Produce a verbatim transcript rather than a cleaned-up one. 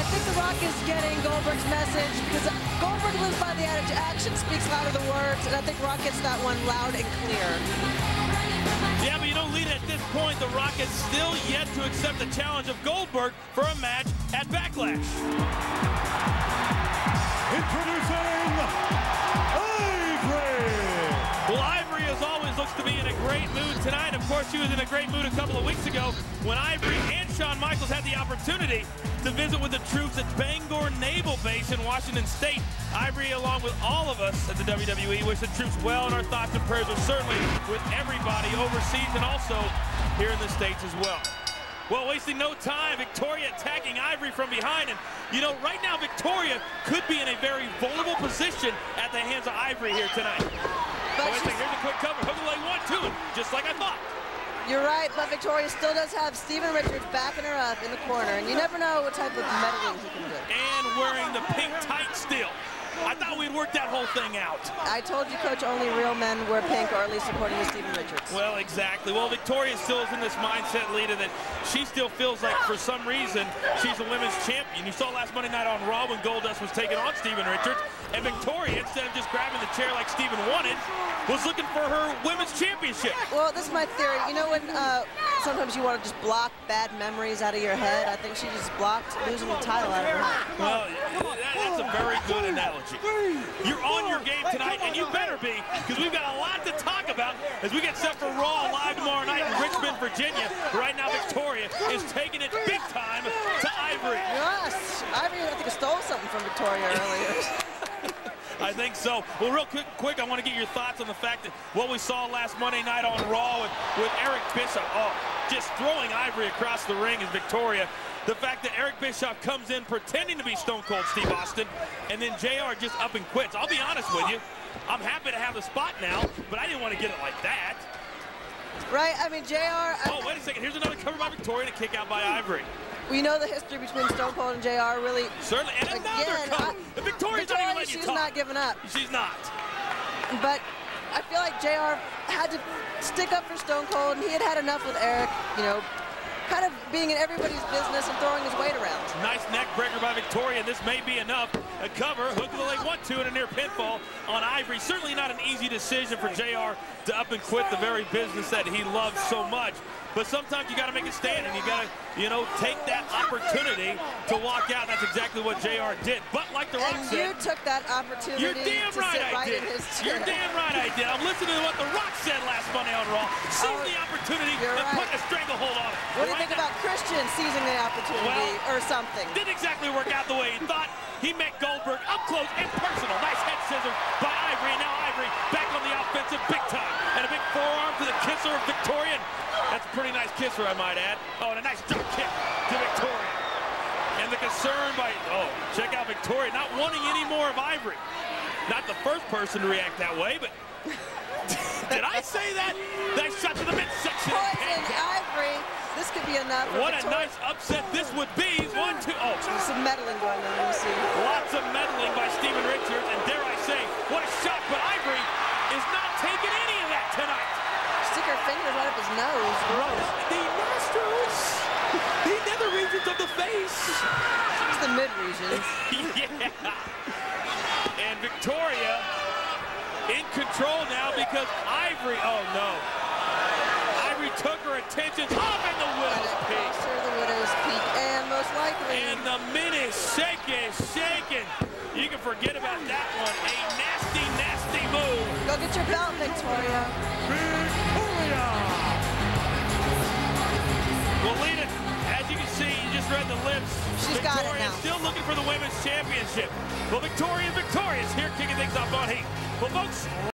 think The Rock is getting Goldberg's message because Goldberg lives by the adage, action speaks louder than words, and I think Rock gets that one loud and clear. Yeah, but you don't lead at this point. The Rock is still yet to accept the challenge of Goldberg for a match at Backlash. Introducing Ivory! Well, Ivory, as always, looks to be in a great mood tonight. Of course, she was in a great mood a couple of weeks ago when Ivory and Shawn Michaels had the opportunity to visit with the troops at Bangor Naval Base in Washington State. Ivory, along with all of us at the W W E, wish the troops well, and our thoughts and prayers are certainly with everybody overseas and also here in the States as well. Well, wasting no time, Victoria attacking Ivory from behind. And, you know, right now, Victoria could be in a very vulnerable position at the hands of Ivory here tonight. But oh, wait a second, here's a quick cover. Hook leg one, two, just like I thought. You're right, but Victoria still does have Steven Richards backing her up in the corner, and you never know what type of meddling he can do. And wearing the pink tights still. I thought we'd work that whole thing out. I told you, Coach, only real men wear pink, or at least according to Steven Richards. Well, exactly. Well, Victoria still is in this mindset, Lita, that she still feels like for some reason she's a women's champion. You saw last Monday night on Raw when Goldust was taking on Steven Richards, and Victoria, instead of just grabbing the chair like Steven wanted, was looking for her women's championship. Well, this is my theory. You know when uh, sometimes you want to just block bad memories out of your head? I think she just blocked losing the title out of her head. Well, that, that's a very good analogy. You're on your game tonight, and you better be, because we've got a lot to talk about as we get set for Raw live tomorrow night in Richmond, Virginia. Right now, Victoria is taking it big time to Ivory. Yes, Ivory, I think, stole something from Victoria earlier. I think so. Well, real quick, quick, I want to get your thoughts on the fact that what we saw last Monday night on Raw with, with Eric Bischoff, oh, just throwing Ivory across the ring is Victoria. The fact that Eric Bischoff comes in pretending to be Stone Cold Steve Austin, and then J R just up and quits. I'll be honest with you, I'm happy to have the spot now, but I didn't want to get it like that. Right, I mean, J R... Oh, wait a second. Here's another cover by Victoria and a kick out by Ivory. We know the history between Stone Cold and J R really... Certainly, and another again, cover. I, Victoria's Victoria, not even letting you she's talk. not giving up. She's not. But I feel like J R had to stick up for Stone Cold, and he had had enough with Eric, you know, kind of being in everybody's business and throwing his weight around. Nice neck breaker by Victoria, and this may be enough. A cover, hook of the leg, one, two, and a near pinfall on Ivory. Certainly not an easy decision for J R to up and quit the very business that he loves so much. But sometimes you got to make a stand, and you got to, you know, take that opportunity to walk out. That's exactly what J R did. But like The Rock and said, you took that opportunity you're damn to right sit I right did. in his chair. You're damn right I did. I'm listening to what The Rock said last Monday on Raw. Seize Oh, the opportunity you're and right. put a stranglehold on it. What do you Right think now, about Christian seizing the opportunity Well, or something? Didn't exactly work out the way he thought. He met Goldberg up close and personal. Nice head scissors by Ivory, and now Ivory back on the offensive big time. And a big forearm to the kisser of Victoria. That's a pretty nice kisser, I might add. Oh, and a nice drop kick to Victoria. And the concern by, oh, check out Victoria, not wanting any more of Ivory. Not the first person to react that way, but did I say that? Nice shot to the midsection. Poison Ivory. This could be enough. What a Victoria. nice upset this would be. One, two, oh. There's some meddling going on, you see. Lots of meddling by Steven Richards, and dare I say, what a shot, but Ivory is not taking any of that tonight. Stick her fingers right up his nose. Gross. The nostrils, the nether regions of the face. It's the mid-regions. Yeah. And Victoria in control now because Ivory, oh no. Ivory took her attention up in the widow's peak. Closer to the widow's peak, and most likely. And the minute shaking, shaking. You can forget about that one. A nasty, nasty move. Go get your belt, Victoria. Victoria! Well, Lita, as you can see, you just read the lips. She's got it Victoria's now. still looking for the women's championship. Well, Victoria, Victoria's here kicking things off on Heat. Well, folks.